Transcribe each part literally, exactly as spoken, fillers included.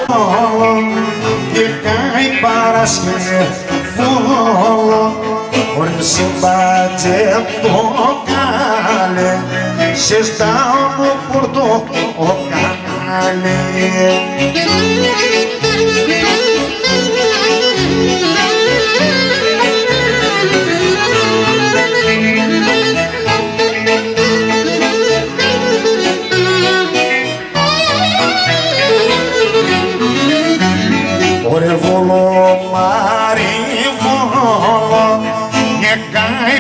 και καεί Παρασκευόλο χωρίς συμπάτσε το κάλε σε στάω πορτοκάλι. Ωρε Βόλο Μαριβόλο και καεί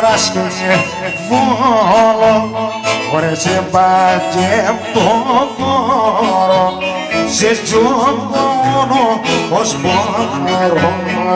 Παρασκευόλο ωρε σε μπάτσε το χώρο σε τζοκόνο ως μπορώ.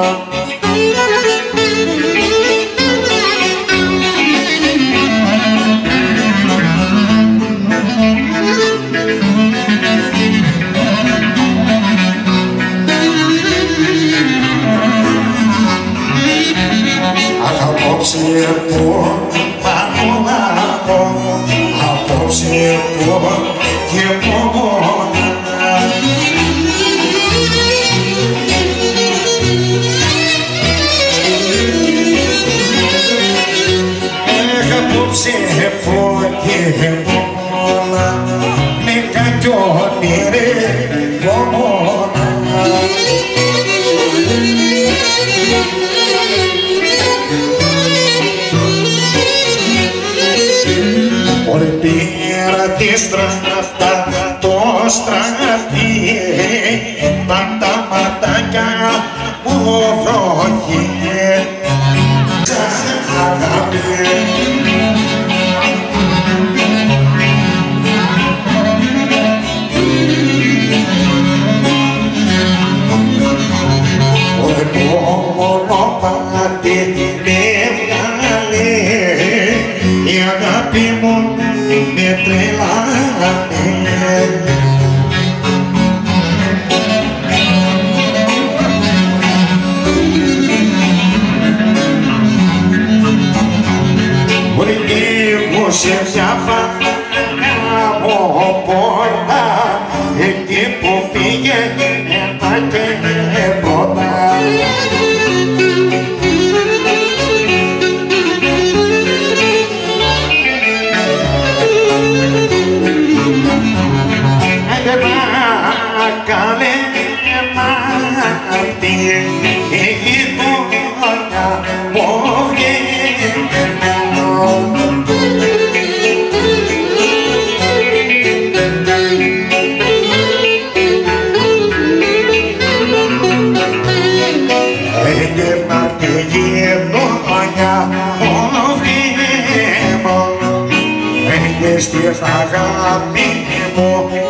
Απόψε που πάνω να πω, απόψε που και μόνα. Έχ, απόψε που και μόνα, με κακιόνι ρε βόμονα. Ωρε πήρα τη στρατά, το στρατή, τα ματάκια μου βροχή, σας αγάπη. Ωρε το μονοπάτι με βγάλε, η αγάπη μου με τρελάνε. Ωρε λίγο σε μια πόρτα, εκεί που πήγαινε τα κέποτα. Καλέ μάτι, η γειτονιά μου βγαίνω. Έγερνα τη γειτονιά μου βγαίνω, έγες της αγάπη μου